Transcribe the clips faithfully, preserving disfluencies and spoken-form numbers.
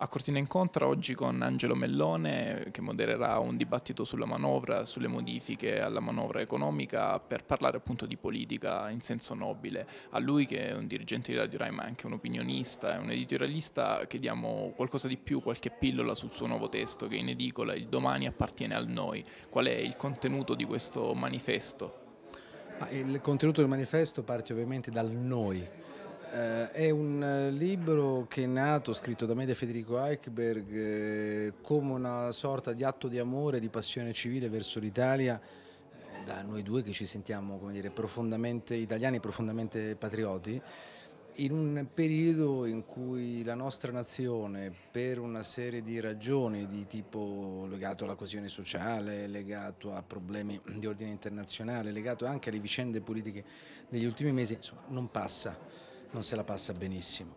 A Cortina Incontra oggi con Angelo Mellone che modererà un dibattito sulla manovra, sulle modifiche alla manovra economica per parlare appunto di politica in senso nobile. A lui che è un dirigente di Radio Rai ma anche un opinionista e un editorialista chiediamo qualcosa di più, qualche pillola sul suo nuovo testo che è in edicola, Il domani appartiene al noi. Qual è il contenuto di questo manifesto? Ma il contenuto del manifesto parte ovviamente dal noi. Eh, è un eh, libro che è nato, scritto da me e da Federico Eichberg, eh, come una sorta di atto di amore, di passione civile verso l'Italia, eh, da noi due che ci sentiamo, come dire, profondamente italiani, profondamente patrioti, in un periodo in cui la nostra nazione, per una serie di ragioni di tipo legato alla coesione sociale, legato a problemi di ordine internazionale, legato anche alle vicende politiche degli ultimi mesi, insomma, non passa, non se la passa benissimo.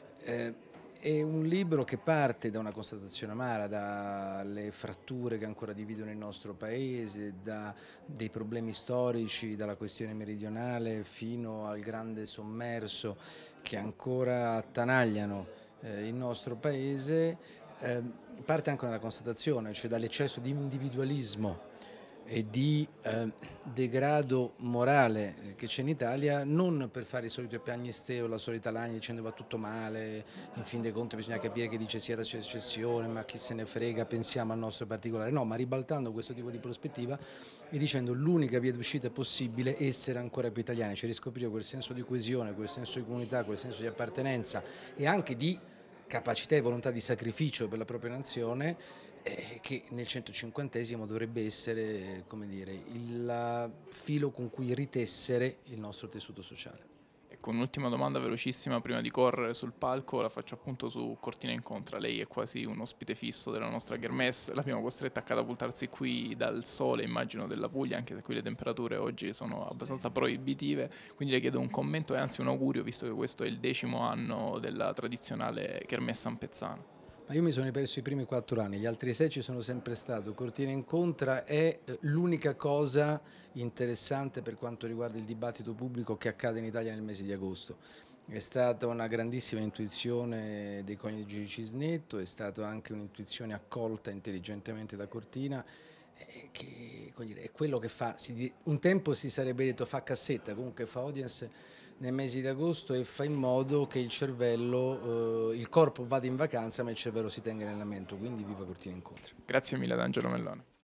Eh, è un libro che parte da una constatazione amara, dalle fratture che ancora dividono il nostro paese, da dei problemi storici, dalla questione meridionale fino al grande sommerso che ancora attanagliano eh, il nostro paese. Eh, parte anche da una constatazione, cioè dall'eccesso di individualismo e di eh, degrado morale eh, che c'è in Italia, non per fare il solito piagnisteo, la solita lagna dicendo va tutto male, in fin dei conti bisogna capire che dice sia la secessione, ma chi se ne frega, pensiamo al nostro particolare, no, ma ribaltando questo tipo di prospettiva e dicendo l'unica via d'uscita possibile è essere ancora più italiani, cioè riscoprire quel senso di coesione, quel senso di comunità, quel senso di appartenenza e anche di capacità e volontà di sacrificio per la propria nazione, eh, che nel centocinquantesimo dovrebbe essere, come dire, il filo con cui ritessere il nostro tessuto sociale. Ecco, un'ultima domanda velocissima prima di correre sul palco, la faccio appunto su Cortina Incontra. Lei è quasi un ospite fisso della nostra Kermesse, l'abbiamo costretta a catapultarsi qui dal sole, immagino, della Puglia, anche se qui le temperature oggi sono abbastanza proibitive, quindi le chiedo un commento e anzi un augurio, visto che questo è il decimo anno della tradizionale Kermesse ampezzana. Ma io mi sono perso i primi quattro anni, gli altri sei ci sono sempre stato. Cortina Incontra è eh, l'unica cosa interessante per quanto riguarda il dibattito pubblico che accade in Italia nel mese di agosto. È stata una grandissima intuizione dei coniugi Cisnetto, è stata anche un'intuizione accolta intelligentemente da Cortina, eh, che dire, è quello che fa, si, un tempo si sarebbe detto fa cassetta, comunque fa audience nei mesi di agosto e fa in modo che il cervello, eh, il corpo vada in vacanza ma il cervello si tenga in allenamento, quindi viva Cortina Incontri. Grazie mille ad Angelo Mellone.